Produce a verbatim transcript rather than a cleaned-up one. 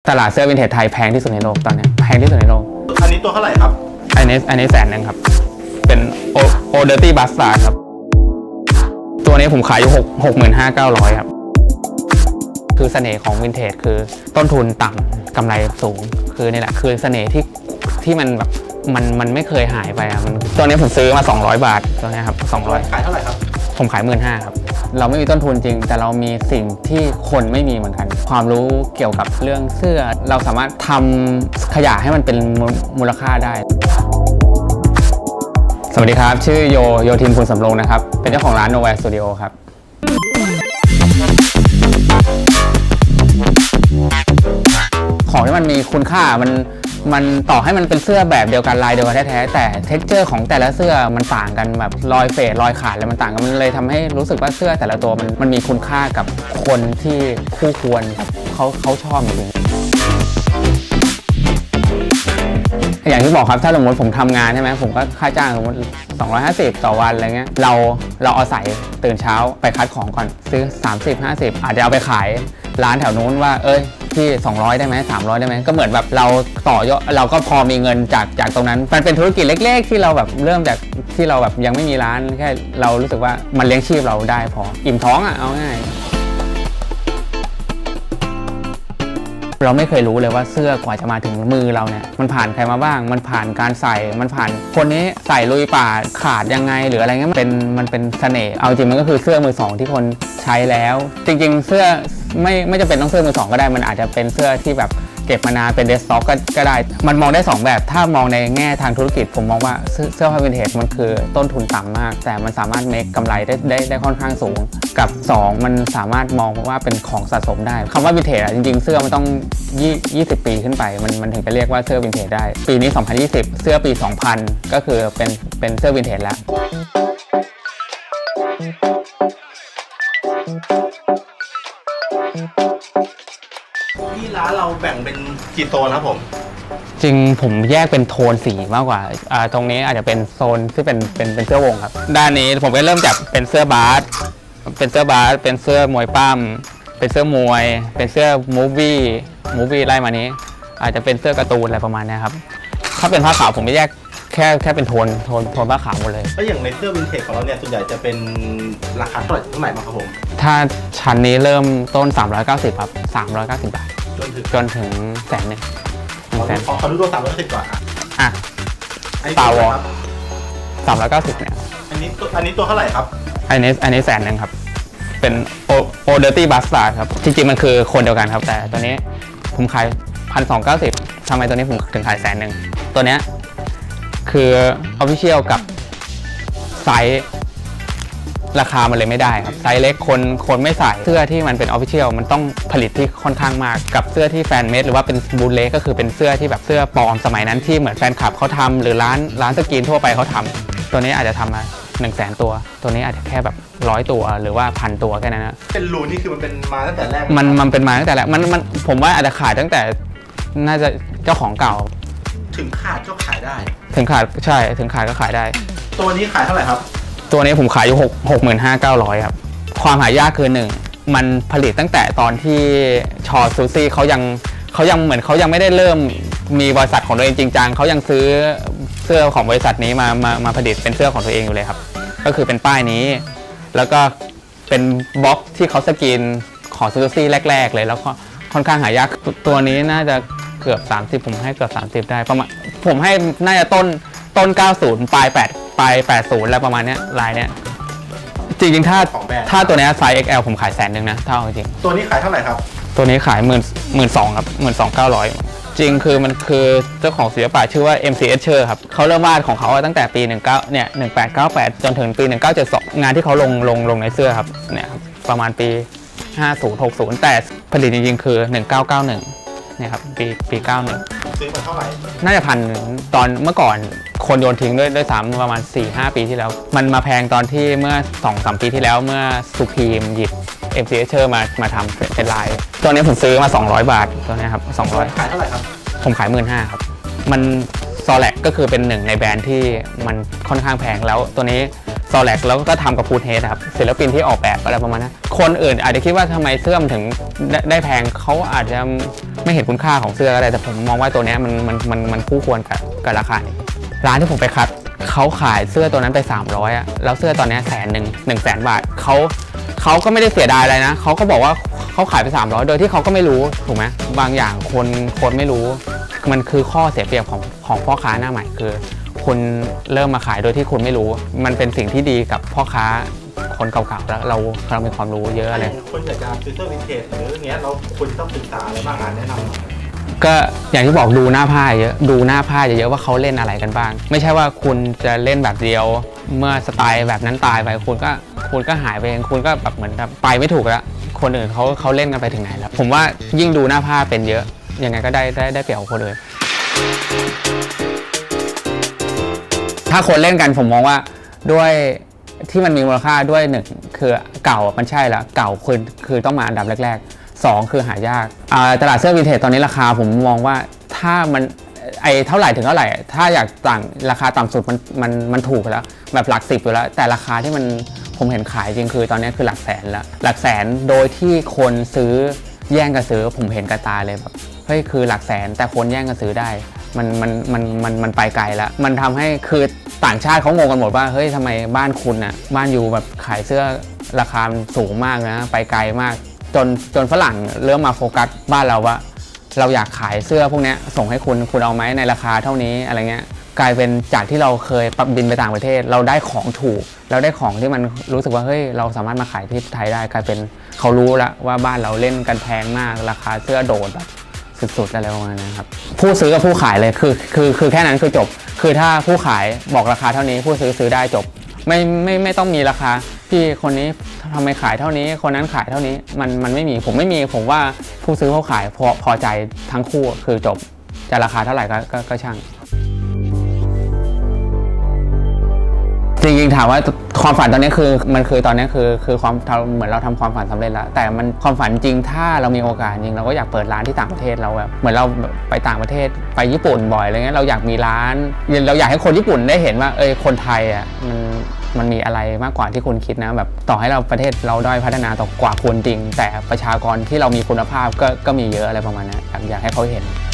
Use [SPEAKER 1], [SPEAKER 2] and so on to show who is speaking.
[SPEAKER 1] ตลาดเสื้อวินเทจไทยแพงที่สุดในโลกตอนนี้แพงที่สุดในโลก
[SPEAKER 2] อันนี้ตัวเท่าไหร่ครับ
[SPEAKER 1] อันนี้อันนี้แสนนึงครับเป็นโอโอเดอร์ตี้บัสตาร์ครับตัวนี้ผมขายอยู่หกหกหมื่นห้าเก้าร้อยครับคือเสน่ห์ของวินเทจคือต้นทุนต่ำกำไรสูงคือนี่แหละคือเสน่ห์ที่ที่มันแบบมันมันไม่เคยหายไปอ่ะมันตัวนี้ผมซื้อมาสองร้อยบาทตัวนี้ครับสองร้อย
[SPEAKER 2] ขายเท่าไหร่ครับ
[SPEAKER 1] ผมขายหมื่นห้าครับเราไม่มีต้นทุนจริงแต่เรามีสิ่งที่คนไม่มีเหมือนกันความรู้เกี่ยวกับเรื่องเสื้อเราสามารถทำขยะให้มันเป็นมูลค่าได้สวัสดีครับชื่อโยโยทินภูลสำโรงนะครับเป็นเจ้าของร้าน Nowhere Studio ครับของที่มันมีคุณค่ามันมันต่อให้มันเป็นเสื้อแบบเดียวกันลายเดียวกันแท้ๆแต่เท็กเจอร์ของแต่ละเสื้อมันต่างกันแบบรอยเฟดรอยขาดอะไรมันต่างกันมันเลยทำให้รู้สึกว่าเสื้อแต่ละตัวมันมันมีคุณค่ากับคนที่คู่ควรเขาเขาชอบจริงอย่างที่บอกครับถ้าสมมติผมทำงานใช่ไหมผมก็ค่าจ้างสมมติสองร้อยห้าสิบต่อวันอะไรเงี้ยเราเราเอาใส่ตื่นเช้าไปคัดของก่อนซื้อสามสิบ ห้าสิบอาจจะเอาไปขายร้านแถวนู้นว่าเอ้ยที่สองร้อยได้ไหมสามร้อยได้ไหมก็เหมือนแบบเราต่อยอดเราก็พอมีเงินจากจากตรงนั้นมันเป็นธุรกิจเล็กๆที่เราแบบเริ่มจากที่เราแบบยังไม่มีร้านแค่เรารู้สึกว่ามันเลี้ยงชีพเราได้พออิ่มท้องอ่ะเอาง่ายเราไม่เคยรู้เลยว่าเสื้อกว่าจะมาถึงมือเราเนี่ยมันผ่านใครมาบ้างมันผ่านการใส่มันผ่านคนนี้ใส่ลุยป่าขาดยังไงหรืออะไรเงี้ยมันเป็นมันเป็นเสน่ห์เอาจริงมันก็คือเสื้อมือสองที่คนใช้แล้วจริงๆเสื้อไม่ไม่จำเป็นต้องเสื้อมือสองก็ได้มันอาจจะเป็นเสื้อที่แบบเก็บมานานเป็นเดสก์ท็อปก็ได้มันมองได้สองแบบถ้ามองในแง่ทางธุรกิจผมมองว่าเสื้อผ้าวินเทจมันคือต้นทุนต่ำมากแต่มันสามารถเมคกำไรได้ได้ได้ค่อนข้างสูงกับสองมันสามารถมองว่าเป็นของสะสมได้คำว่าวินเทจอะจริงๆเสื้อมันต้องยี่สิบปีขึ้นไปมันมันถึงจะเรียกว่าเสื้อวินเทจได้ปีนี้สองพันยี่สิบเสื้อปีสองพันก็คือเป็นเป็นเสื้อวินเทจแล้ว
[SPEAKER 2] ที่ร้านเราแบ่งเป็นกี่โซนครับผม
[SPEAKER 1] จริงผมแยกเป็นโทนสีมากกว่าตรงนี้อาจจะเป็นโซนที่เป็นเป็นเป็นเสื้อวงครับด้านนี้ผมก็เริ่มจากเป็นเสื้อบาสเป็นเสื้อบาสเป็นเสื้อมวยปั้มเป็นเสื้อมวยเป็นเสื้อมูฟวี่มูฟวี่ไล่มานี้อาจจะเป็นเสื้อการ์ตูนอะไรประมาณนี้ครับถ้าเป็นผ้าขาวผมไม่แยกแค่แค่เป็นโทนโทนโทนผ้าขาวหมดเลย
[SPEAKER 2] แล้วอย่างในเสื้อวินเทจของเราเนี่ยส่วนใหญ่จะเป็นราคาเท่าไหร่เท่าไหร่มาครับผม
[SPEAKER 1] ถ้าชั้นนี้เริ่มต้นสามร้อยเก้าสิบครับสามร้อยเก้าสิบบาท
[SPEAKER 2] จนถึง
[SPEAKER 1] จนถึงแสนหนึ่ง
[SPEAKER 2] แสนขอดูตัวสามร้อยเก้าสิบก่อน
[SPEAKER 1] อ่ะตาวอสามร้อยเก้าสิบเนี่ย
[SPEAKER 2] อันนี้อันนี้ตัวเท่าไหร่ครับ
[SPEAKER 1] อันนี้อันนี้แสนหนึ่งครับเป็นโอโอเดอร์ตี้บัสตาร์ครับจริงๆมันคือคนเดียวกันครับแต่ตัวนี้ผมขายพันสองเก้าสิบทำไมตัวนี้ผมถึงขายแสนหนึ่งตัวเนี้ยคือออฟฟิเชียลกับไซส์ราคามันเลยไม่ได้ครับไซส์เล็กคนคนไม่ใส่เสื้อที่มันเป็นออฟฟิเชียลมันต้องผลิตที่ค่อนข้างมากกับเสื้อที่แฟนเมดหรือว่าเป็นบูทเล็กก็คือเป็นเสื้อที่แบบเสื้อปลอมสมัยนั้นที่เหมือนแฟนคลับเขาทำหรือร้านร้านสกรีนทั่วไปเขาทำตัวนี้อาจจะทำมาหนึ่งแสนตัวตัวนี้อาจจะแค่แบบร้อยตัวหรือว่าพันตัวแค่นั้นนะ
[SPEAKER 2] เป็นรูนี่คือมันเป็นมาตั้งแต่แรก
[SPEAKER 1] มันมันเป็นมาตั้งแต่แรกมันมันผมว่าอาจจะขายตั้งแต่น่าจะเจ้าของเก่า
[SPEAKER 2] ถึงขาดก็ขายได้
[SPEAKER 1] ถึงขาดใช่ถึงขาดก็ขายได้
[SPEAKER 2] ตัวนี้ขายเท่าไหร่ครับ
[SPEAKER 1] ตัวนี้ผมขายอยู่หกหกหมื่นห้าเก้าร้อยครับความหายากคือหนึ่งมันผลิตตั้งแต่ตอนที่ชอซูซี่เขายังเขายังเหมือนเขายังไม่ได้เริ่มมีบริษัทของตัวเองจริงจังเขายังซื้อเสื้อของบริษัทนี้มามามาผลิตเป็นเสื้อของตัวเองอยู่เลยครับก็คือเป็นป้ายนี้แล้วก็เป็นบล็อกที่เขาสกรีนของซูซี่แรกๆเลยแล้วก็ค่อนข้างหายากตัวนี้น่าจะเกือบสามสิบผมให้เกือบสามสิบได้ประมาณผมให้น่าจะต้นต้นเก้าสิบปลายแปดปลายแปดสิบอะไรประมาณนี้ลายเนี้ยจริงๆถ้าถ้าตัวนี้ไซส์ เอ็กซ์ แอล ผมขายแสนหนึ่งนะเท่าจริง
[SPEAKER 2] ตัวนี้ขายเท่าไหร่ครับ
[SPEAKER 1] ตัวนี้ขายหมื่นหมื่นสองครับหมื่นสองเก้าร้อยจริงคือมันคือเจ้าของศิลปะชื่อว่า เอ็ม ซี Escher ครับเขาเริ่มวาดของเขาตั้งแต่ปีหนึ่งเก้าเนี่ยหนึ่งแปดเก้าแปดจนถึงปีหนึ่งเก้าเจ็ดสองงานที่เขาลงลงลงในเสื้อครับเนี่ยประมาณปีห้าสิบ หกสิบแต่ผลิตจริงๆคือหนึ่งเก้าเก้าหนึ่งเนี่ยครับปีปีเก้าหนึ่ง
[SPEAKER 2] ซื้อมาเท่าไหร่
[SPEAKER 1] น่าจะพันตอนเมื่อก่อนคนโยนทิ้งด้วยด้วยซ้ำประมาณ สี่ห้า ปีที่แล้วมันมาแพงตอนที่เมื่อ สองสาม ปีที่แล้วเมื่อสุพีมหยิบ เอ็ม ซี Escher มามาทำเป็นลายตัวนี้ผมซื้อมาสองร้อยบาทตัวนี้ครับสองร้อย
[SPEAKER 2] ขายเท่าไหร่ครับ
[SPEAKER 1] ผมขาย หนึ่งหมื่นห้าพัน ครับมันซอแลกก็คือเป็นหนึ่งในแบรนด์ที่มันค่อนข้างแพงแล้วตัวนี้ซตอแลกแล้วก็ทำกับฟูดเฮดครับศิลปินที่ออกแบบอะไรประมาณนั้นคนอื่นอาจจะคิดว่าทำไมเสื้อมันถึงได้ได้แพงเขาอาจจะไม่เห็นคุณค่าของเสื้ออะไรแต่ผมมองว่าตัวนี้มันมันมันมันคู่ควรกับกับราคานี้ร้านที่ผมไปคัดเขาขายเสื้อตัวนั้นไปสามร้อยอ่ะแล้วเสื้อตอนนี้แสนหนึ่งหนึ่งแสนบาทเขาเขาก็ไม่ได้เสียดายอะไรนะเขาก็บอกว่าเขาขายไปสามร้อยโดยที่เขาก็ไม่รู้ถูกไหมบางอย่างคนคนไม่รู้มันคือข้อเสียเปรียบของของพ่อค้าหน้าใหม่คือคุณเริ่มมาขายโดยที่คุณไม่รู้มันเป็นสิ่งที่ดีกับพ่อค้าคนเก่าๆแล้วเราเรามีความรู้เยอะอะไร
[SPEAKER 2] คนอยากจะซื้อเสื้อวินเทจหรืออย่างเงี้ยเราควรต้องศึกษาอะไรบ้างอ่านแนะนำ
[SPEAKER 1] ก็อย่างที่บอกดูหน้าผ้าเยอะดูหน้าผ้าเยอะว่าเขาเล่นอะไรกันบ้างไม่ใช่ว่าคุณจะเล่นแบบเดียวเมื่อสไตล์แบบนั้นตายไปคุณก็คุณก็หายไปเองคุณก็แบบเหมือนแบบไปไม่ถูกแล้วคนอื่นเขาเขาเล่นกันไปถึงไหนแล้วผมว่ายิ่งดูหน้าผ้าเป็นเยอะยังไงก็ได้ได้ได้เปรียบคนอื่นถ้าคนเล่นกันผมมองว่าด้วยที่มันมีมูลค่าด้วยหนึ่งคือเก่ามันใช่แล้วเก่าคือคือต้องมาอันดับแรกๆสองคือหายากตลาดเสื้อวินเทจตอนนี้ราคาผมมองว่าถ้ามันไอเท่าไหร่ถึงเท่าไหร่ถ้าอยากต่างราคาต่ำสุดมันมันมันถูกแล้วแบบหลักสิบอยู่แล้วแต่ราคาที่มันผมเห็นขายจริงคือตอนนี้คือหลักแสนแล้วหลักแสนโดยที่คนซื้อแย่งกันซื้อผมเห็นกระตาเลยแบบเฮ้ยคือหลักแสนแต่คนแย่งกันซื้อได้มันมันมันมันมันไปไกลแล้วมันทำให้คือต่างชาติเขางงกันหมดว่าเฮ้ยทำไมบ้านคุณอ่ะบ้านอยู่แบบขายเสื้อราคาสูงมากนะไปไกลมากจนจนฝรั่งเริ่มมาโฟกัสบ้านเราว่าเราอยากขายเสื้อพวกนี้ส่งให้คุณคุณเอาไหมในราคาเท่านี้อะไรเงี้ยกลายเป็นจากที่เราเคยปรับบินไปต่างประเทศเราได้ของถูกเราได้ของที่มันรู้สึกว่าเฮ้ยเราสามารถมาขายที่ไทยได้กลายเป็นเขารู้แล้วว่าบ้านเราเล่นกันแพงมากราคาเสื้อโดดแบบสุดๆอะไรประมาณนั้นครับผู้ซื้อกับผู้ขายเลยคือคือคือแค่นั้นคือจบคือถ้าผู้ขายบอกราคาเท่านี้ผู้ซื้อซื้อได้จบไม่ไม่ไม่ต้องมีราคาที่คนนี้ทำไมขายเท่านี้คนนั้นขายเท่านี้มันมันไม่มีผมไม่มีผมว่าผู้ซื้อผู้ขายพอพอใจทั้งคู่คือจบจะราคาเท่าไหร่ก็ก็ก็ช่างจริงๆถามว่าความฝันตอนนี้คือมันคือตอนนี้คือคือความเหมือนเราทำความฝันสำเร็จแล้วแต่มันความฝันจริงถ้าเรามีโอกาสจริงเราก็อยากเปิดร้านที่ต่างประเทศเราแบบเหมือนเราไปต่างประเทศไปญี่ปุ่นบ่อยอะไรเงี้ยเราอยากมีร้านเราอยากให้คนญี่ปุ่นได้เห็นว่าเออคนไทยอ่ะมันมันมีอะไรมากกว่าที่คุณคิดนะแบบต่อให้เราประเทศเราด้อยพัฒนาต่อกว่าคุณจริงแต่ประชากรที่เรามีคุณภาพก็ก็มีเยอะอะไรประมาณนั้นอยากให้เขาเห็น